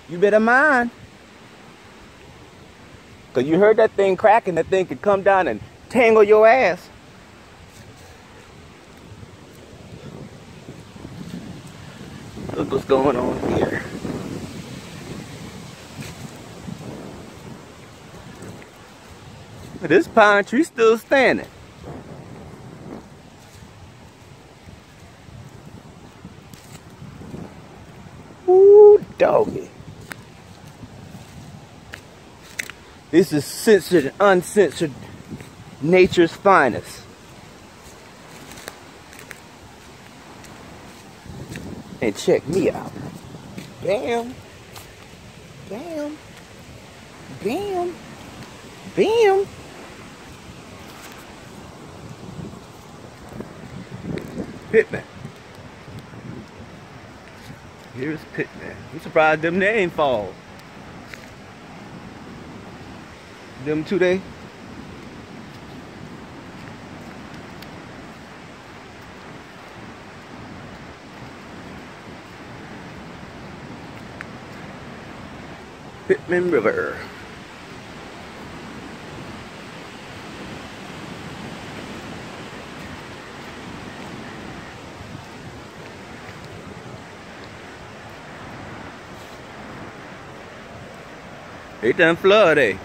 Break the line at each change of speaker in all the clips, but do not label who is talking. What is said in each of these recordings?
You better mind. Cause you heard that thing cracking, that thing could come down and tangle your ass. Look what's going on here. This pine tree still standing. Ooh, doggy. This is censored and uncensored nature's finest. And check me out. Bam. Bam. Bam. Bam. Pitman. Here's Pitman. I'm surprised them they ain't fall. Them two they. Pitman River. It done flood, eh?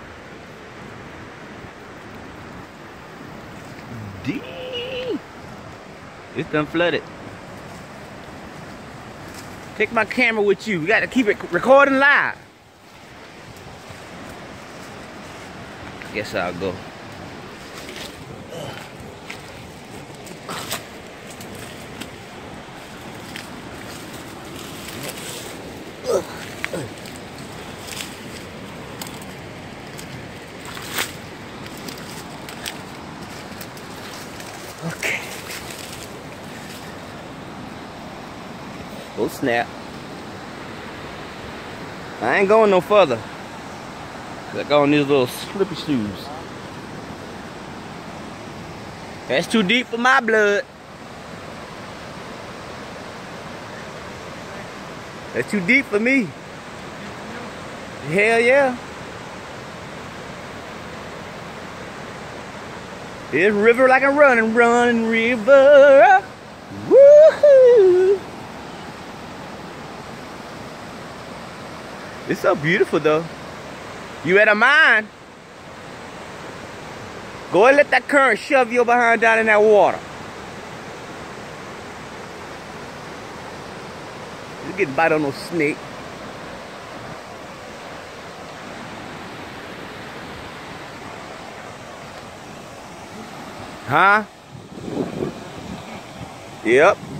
It's done flooded. Take my camera with you. You gotta keep it recording live. Guess I'll go. Okay. Oh snap. I ain't going no further. I got on these little slippy shoes. That's too deep for my blood. That's too deep for me. Hell yeah. It's river like a running river. Woohoo! It's so beautiful though. You at a mine? Go and let that current shove your behind down in that water. You get bite on no snake. Huh? Yep.